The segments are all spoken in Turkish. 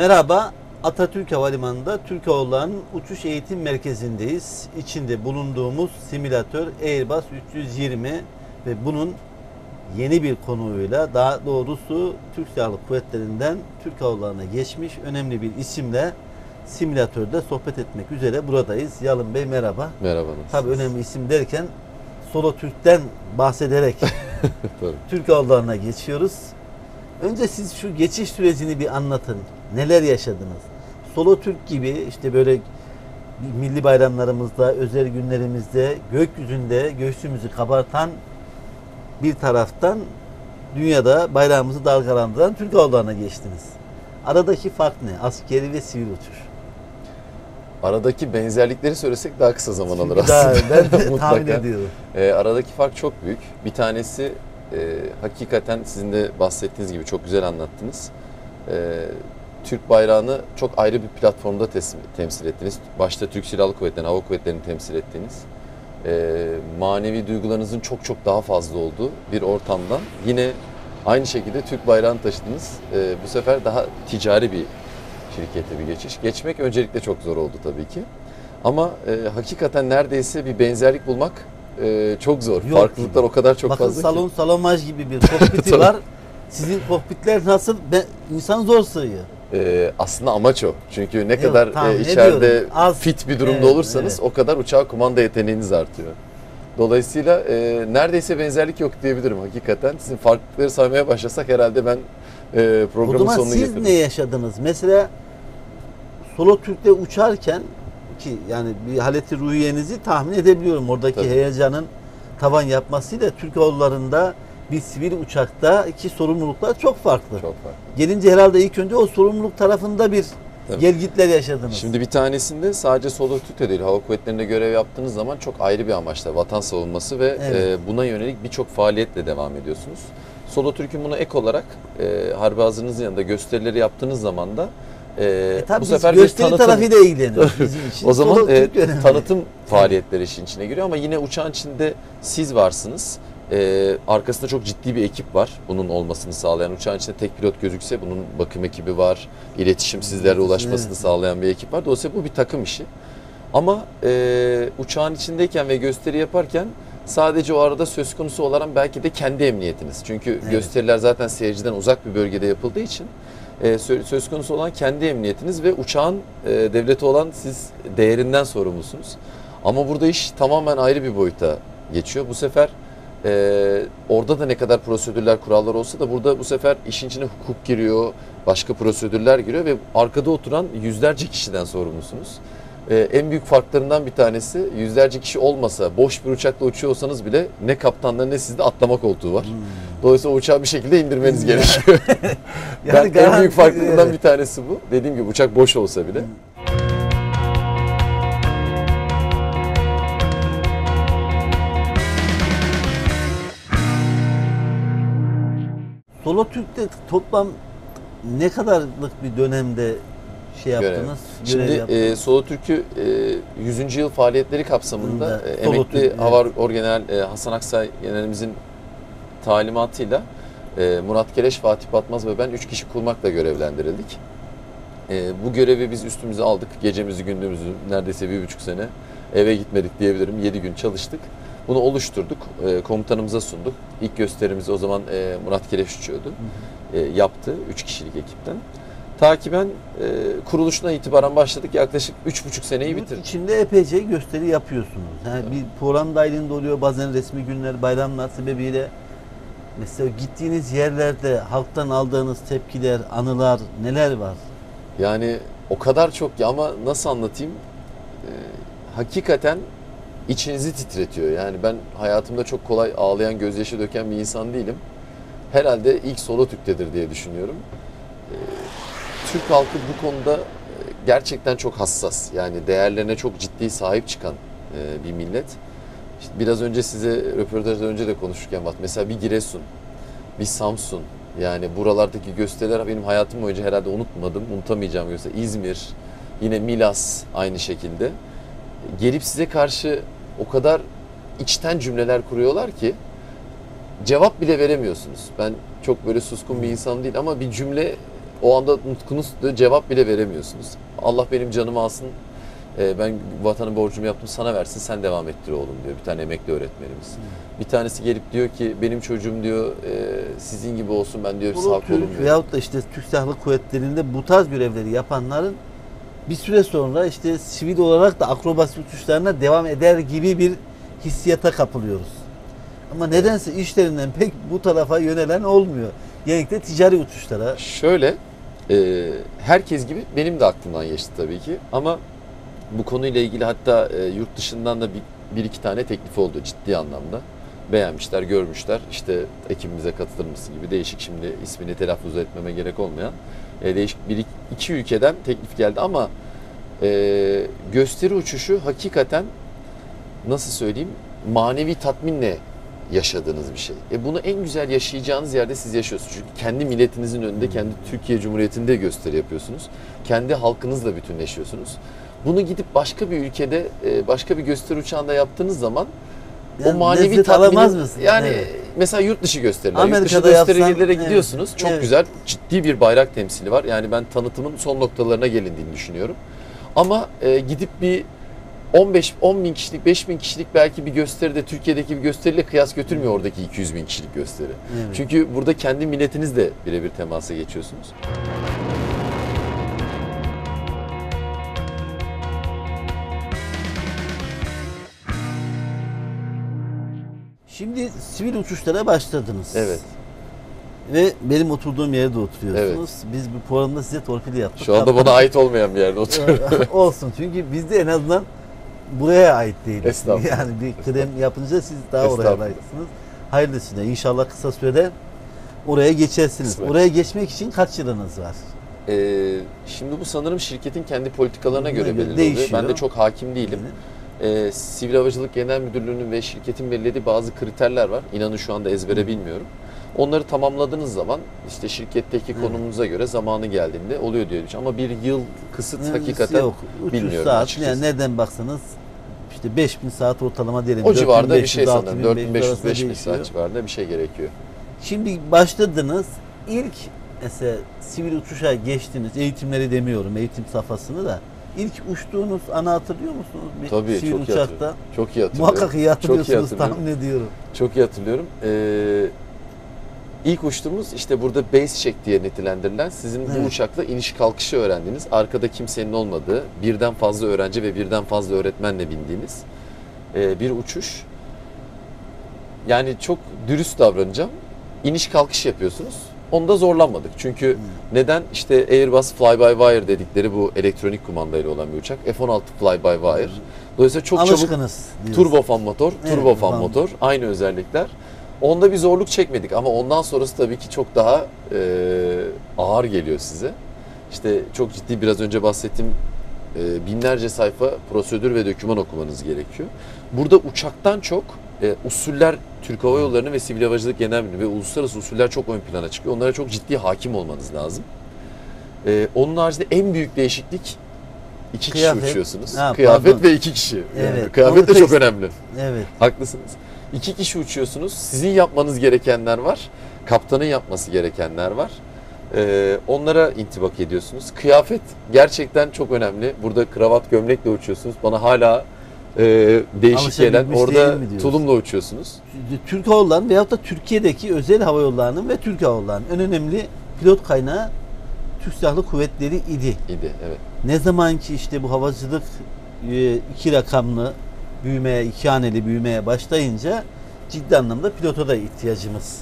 Merhaba, Atatürk Havalimanı'nda Türk Hava Yolları'nın uçuş eğitim merkezindeyiz. İçinde bulunduğumuz simülatör Airbus 320 ve bunun yeni bir konuyla, daha doğrusu Türk Silahlı Kuvvetleri'nden Türk Hava Yolları'na geçmiş önemli bir isimle simülatörde sohbet etmek üzere buradayız. Yalın Bey merhaba. Merhaba. Tabii önemli isim derken Solo Türk'ten bahsederek Türk Hava Yolları'na geçiyoruz. Önce siz şu geçiş sürecini bir anlatın. Neler yaşadınız? Solo Türk gibi işte böyle milli bayramlarımızda, özel günlerimizde gökyüzünde göğsümüzü kabartan bir taraftan dünyada bayrağımızı dalgalandıran Türk Hava Yolları'na geçtiniz. Aradaki fark ne? Askeri ve sivil uçuş. Aradaki benzerlikleri söylesek daha kısa zaman alır aslında. Ben de tahmin ediyorum. Aradaki fark çok büyük. Bir tanesi hakikaten sizin de bahsettiğiniz gibi çok güzel anlattınız. Türk bayrağını çok ayrı bir platformda temsil ettiniz. Başta Türk Silahlı Kuvvetleri'ni, Hava Kuvvetleri'ni temsil ettiniz. Manevi duygularınızın çok çok daha fazla olduğu bir ortamdan yine aynı şekilde Türk bayrağını taşıdınız. Bu sefer daha ticari bir şirkete bir geçiş. Geçmek öncelikle çok zor oldu tabii ki. Ama hakikaten neredeyse bir benzerlik bulmak çok zor. Yok. Farklılıklar o kadar çok Bakın, fazla salon ki. salonaj gibi bir kokpiti var. Sizin kokpitler nasıl? İnsan zor sığıyor. Aslında amaç o. Çünkü ne Yok, kadar içeride az, fit bir durumda evet, olursanız evet. o kadar uçağa kumanda yeteneğiniz artıyor. Dolayısıyla neredeyse benzerlik yok diyebilirim hakikaten. Sizin farklılıkları saymaya başlasak herhalde ben programın O zaman sonunu siz getiririm. ne yaşadınız? Mesela Solo Türk'te uçarken ki yani bir haleti ruhiyenizi tahmin edebiliyorum. Oradaki Tabii. heyecanın tavan yapmasıyla Türk Hava Yolları'nda bir sivil uçakta iki sorumluluklar çok farklı. Çok farklı. Gelince herhalde ilk önce o sorumluluk tarafında bir Tabii. gelgitler yaşadınız. Şimdi bir tanesinde sadece Solo Türk'te değil, Hava Kuvvetleri'nde görev yaptığınız zaman çok ayrı bir amaçla vatan savunması ve Evet. buna yönelik birçok faaliyetle devam ediyorsunuz. Solo Türk'ün buna ek olarak harbi hazırlığınızın yanında gösterileri yaptığınız zaman da Tabii bu biz sefer bir gösteri tanıtım. tarafıyla ilgileniyoruz bizim için. O zaman Solo Türk önemli. tanıtım faaliyetleri işin içine giriyor ama yine uçağın içinde siz varsınız. Arkasında çok ciddi bir ekip var bunun olmasını sağlayan. Uçağın içinde tek pilot gözükse bunun bakım ekibi var, iletişim sizlere ulaşmasını Evet. sağlayan bir ekip var. Dolayısıyla bu bir takım işi. Ama uçağın içindeyken ve gösteri yaparken sadece o arada söz konusu olan belki de kendi emniyetiniz. Çünkü Evet. gösteriler zaten seyirciden uzak bir bölgede yapıldığı için söz konusu olan kendi emniyetiniz ve uçağın devleti olan siz değerinden sorumlusunuz. Ama burada iş tamamen ayrı bir boyuta geçiyor. Bu sefer orada da ne kadar prosedürler, kurallar olsa da burada bu sefer işin içine hukuk giriyor, başka prosedürler giriyor ve arkada oturan yüzlerce kişiden sorumlusunuz. En büyük farklarından bir tanesi yüzlerce kişi olmasa, boş bir uçakla uçuyorsanız bile ne kaptanların ne sizde atlama koltuğu var. Dolayısıyla o uçağı bir şekilde indirmeniz gerekiyor. Yani en büyük farklılığından evet. bir tanesi bu. Dediğim gibi uçak boş olsa bile. Solo Türk'te toplam ne kadarlık bir dönemde şey yaptınız? Görev Şimdi yaptınız? Solo Türk'ü 100. yıl faaliyetleri kapsamında Bunda Solo emekli Türk, Hava Orgeneral Hasan Aksay Generalimizin talimatıyla Murat Keleş, Fatih Batmaz ve ben 3 kişi kurmakla görevlendirildik. Bu görevi biz üstümüze aldık. Gecemizi gündüzümüzü neredeyse 1,5 sene eve gitmedik diyebilirim. 7 gün çalıştık. Bunu oluşturduk. Komutanımıza sunduk. İlk gösterimizi o zaman Murat Keleş uçuyordu. Yaptı 3 kişilik ekipten. Takiben kuruluşuna itibaren başladık. Yaklaşık 3,5 seneyi Yurt bitirdik. içinde epeyce gösteri yapıyorsunuz. Yani bir program dahilinde oluyor. Bazen resmi günler, bayramlar sebebiyle. Mesela gittiğiniz yerlerde halktan aldığınız tepkiler, anılar neler var? Yani o kadar çok ki ama nasıl anlatayım? Hakikaten içinizi titretiyor. Yani ben hayatımda çok kolay ağlayan, gözyaşı döken bir insan değilim. Herhalde ilk Solo Türk'tedir diye düşünüyorum. Türk halkı bu konuda gerçekten çok hassas. Yani değerlerine çok ciddi sahip çıkan bir millet. İşte biraz önce size röportajdan önce de konuşurken mesela bir Giresun, bir Samsun, yani buralardaki gösteriler benim hayatım boyunca herhalde unutamayacağım gösteri. İzmir, yine Milas aynı şekilde. Gelip size karşı o kadar içten cümleler kuruyorlar ki cevap bile veremiyorsunuz. Ben çok böyle suskun bir insan değil ama bir cümle O anda nutkunuz cevap bile veremiyorsunuz. Allah benim canımı alsın, ben vatanın borcumu yaptım, sana versin, sen devam ettir oğlum diyor bir tane emekli öğretmenimiz. Bir tanesi gelip diyor ki benim çocuğum diyor sizin gibi olsun, ben diyor sağ kolum diyor. Veyahut da işte Türk Silahlı Kuvvetleri'nde bu tarz görevleri yapanların bir süre sonra işte sivil olarak da akrobasi uçuşlarına devam eder gibi bir hissiyata kapılıyoruz. Ama nedense işlerinden pek bu tarafa yönelen olmuyor. Genellikle ticari uçuşlara. Şöyle, herkes gibi benim de aklımdan geçti tabii ki. Ama bu konuyla ilgili hatta yurt dışından da bir iki tane teklif oldu ciddi anlamda. Beğenmişler, görmüşler. İşte ekibimize katılır mısın gibi değişik, şimdi ismini telaffuz etmeme gerek olmayan değişik bir iki ülkeden teklif geldi. Ama gösteri uçuşu hakikaten, nasıl söyleyeyim, manevi tatminle yaşadığınız bir şey. Bunu en güzel yaşayacağınız yerde siz yaşıyorsunuz. Çünkü kendi milletinizin önünde, kendi Türkiye Cumhuriyeti'nde gösteri yapıyorsunuz. Kendi halkınızla bütünleşiyorsunuz. Bunu gidip başka bir ülkede, başka bir gösteri uçağında yaptığınız zaman yani o manevi alamaz mısın? Yani evet. Mesela yurt dışı gösteriler, Amerika'da yurt dışı gösterilere gidiyorsunuz. Evet, çok evet. güzel, ciddi bir bayrak temsili var. Yani ben tanıtımın son noktalarına gelindiğini düşünüyorum. Ama gidip bir 10 bin kişilik, 5 bin kişilik belki bir gösteride Türkiye'deki bir gösteriyle kıyas götürmüyor oradaki 200 bin kişilik gösteri. Evet. Çünkü burada kendi milletinizle birebir temasa geçiyorsunuz. Şimdi sivil uçuşlara başladınız. Evet. Ve benim oturduğum yerde oturuyorsunuz. Biz bu programda size torpil yaptık. Şu anda bana ait olmayan bir yerde oturuyorum. Olsun, çünkü biz de en azından buraya ait değiliz. Estağfurullah. Yani bir kıdem yapınca siz daha oraya layıksınız. Hayırlısıyla. İnşallah kısa sürede oraya geçersiniz. Kısmet. Oraya geçmek için kaç yılınız var? Şimdi bu sanırım şirketin kendi politikalarına göre belirli değişiyor. oluyor. Ben de çok hakim değilim. Sivil Havacılık Genel Müdürlüğü'nün ve şirketin belirlediği bazı kriterler var. İnanın şu anda ezbere bilmiyorum. Onları tamamladığınız zaman işte şirketteki konumunuza göre zamanı geldiğinde oluyor diyor. Ama bir yıl kısıt hakikaten yok. 300 bilmiyorum saat, açıkçası. yani nereden baksanız işte 5000 saat ortalama diyelim. O civarda bir 4500, şey sanırım. 6500 4500-5000 saat civarında bir şey gerekiyor. Şimdi başladınız. İlk mesela sivil uçuşa geçtiniz. Eğitimleri demiyorum, eğitim safhasını da. İlk uçtuğunuz anı hatırlıyor musunuz? Bir Tabii sivil çok iyi uçakta. hatırlıyorum. Çok iyi hatırlıyorum. Muhakkak iyi hatırlıyorsunuz, Çok iyi hatırlıyorum. tahmin ediyorum. Çok iyi hatırlıyorum. İlk uçtuğumuz işte burada base check diye nitelendirilen, sizin bu uçakla iniş kalkışı öğrendiğiniz, arkada kimsenin olmadığı, birden fazla öğrenci ve birden fazla öğretmenle bindiğiniz bir uçuş. Yani çok dürüst davranacağım. İniş kalkış yapıyorsunuz. Onda zorlanmadık. Çünkü neden? İşte Airbus Fly-by-Wire dedikleri bu elektronik kumandayla olan bir uçak. F-16 Fly-by-Wire. Dolayısıyla çok Alışkınız çabuk diyorsun. turbofan motor, turbofan motor, aynı özellikler. Onda bir zorluk çekmedik ama ondan sonrası tabii ki çok daha ağır geliyor size. İşte çok ciddi, biraz önce bahsettiğim binlerce sayfa prosedür ve doküman okumanız gerekiyor. Burada uçaktan çok usuller, Türk Hava Yolları'nın ve Sivil Havacılık Genel Müdürlüğü ve uluslararası usuller çok ön plana çıkıyor. Onlara çok ciddi hakim olmanız lazım. Onun haricinde en büyük değişiklik iki kişi uçuyorsunuz. Kıyafet ve iki kişi. Evet. Yani kıyafet de çok önemli. Evet. Haklısınız. İki kişi uçuyorsunuz. Sizin yapmanız gerekenler var. Kaptanın yapması gerekenler var. Onlara intibak ediyorsunuz. Kıyafet gerçekten çok önemli. Burada kravat gömlekle uçuyorsunuz. Bana hala değişik gelen, orada tulumla uçuyorsunuz. Türk Hava Yolları veyahut da Türkiye'deki özel hava yollarının ve Türk Hava Yolları'nın en önemli pilot kaynağı Türk Silahlı Kuvvetleri idi. Evet. Ne zaman ki işte bu havacılık iki rakamlı büyümeye, iki haneli büyümeye başlayınca ciddi anlamda pilota da ihtiyacımız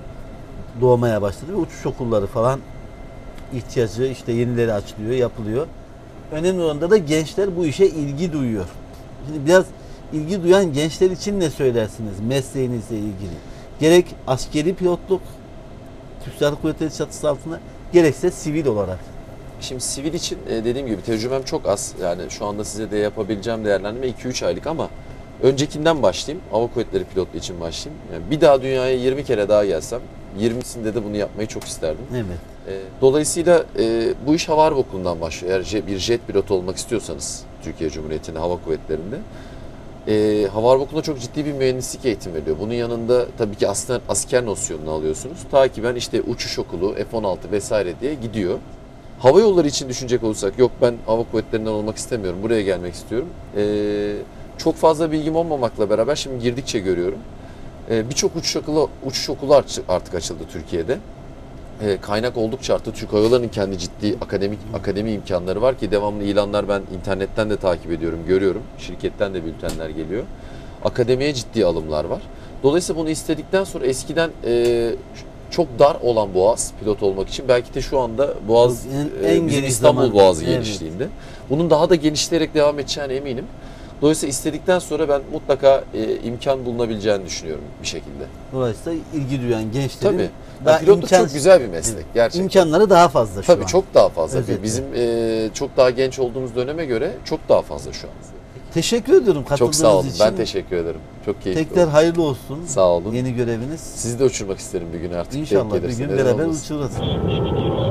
doğmaya başladı ve uçuş okulları falan ihtiyacı, işte yenileri açılıyor, yapılıyor. Önemli olan da gençler bu işe ilgi duyuyor. Şimdi biraz ilgi duyan gençler için ne söylersiniz mesleğinizle ilgili? Gerek askeri pilotluk, Türk Silahlı Kuvvetleri çatısı altında, gerekse sivil olarak. Şimdi sivil için dediğim gibi tecrübem çok az. Yani şu anda size de yapabileceğim değerlendirme 2-3 aylık ama öncekinden başlayayım. Hava Kuvvetleri pilotluğu için başlayayım. Yani bir daha dünyaya 20 kere daha gelsem 20'sinde de bunu yapmayı çok isterdim. Evet. Dolayısıyla bu iş Hava Harp Okulu'ndan başlıyor. Eğer bir jet pilotu olmak istiyorsanız Türkiye Cumhuriyeti'nde Hava Kuvvetleri'nde Hava Harp Okulu'nda çok ciddi bir mühendislik eğitim veriliyor. Bunun yanında tabii ki asker nosyonunu alıyorsunuz. Ta ki ben işte uçuş okulu, F-16 vesaire diye gidiyor. Hava yolları için düşünecek olursak, yok ben hava kuvvetlerinden olmak istemiyorum, buraya gelmek istiyorum. Çok fazla bilgim olmamakla beraber şimdi girdikçe görüyorum. Birçok uçuş okulu artık açıldı Türkiye'de. Kaynak oldukça arttı. Türk Hava Yolları'nın kendi ciddi akademi imkanları var ki devamlı ilanlar ben internetten de takip ediyorum, görüyorum. Şirketten de bültenler geliyor. Akademiye ciddi alımlar var. Dolayısıyla bunu istedikten sonra eskiden çok dar olan Boğaz pilot olmak için belki de şu anda Boğaz en bizim geniş İstanbul zaman. Boğazı Evet. genişliğinde. Bunun daha da genişleyerek devam edeceğine eminim. Dolayısıyla istedikten sonra ben mutlaka imkan bulunabileceğini düşünüyorum bir şekilde. Dolayısıyla ilgi duyan gençlerin Tabii. daha Pilotluk çok güzel bir meslek gerçekten. imkanları daha fazla şu Tabii an. çok daha fazla. Özetle. Bizim çok daha genç olduğumuz döneme göre çok daha fazla şu an. Teşekkür ediyorum Çok katıldığınız sağ olun. için. Ben teşekkür ederim. Çok keyifli Tekrar oldu. hayırlı olsun. Sağ olun. Yeni göreviniz. Sizi de uçurmak isterim bir gün artık. denk İnşallah bir gelirse. gün Neden beraber olmasın. uçururuz.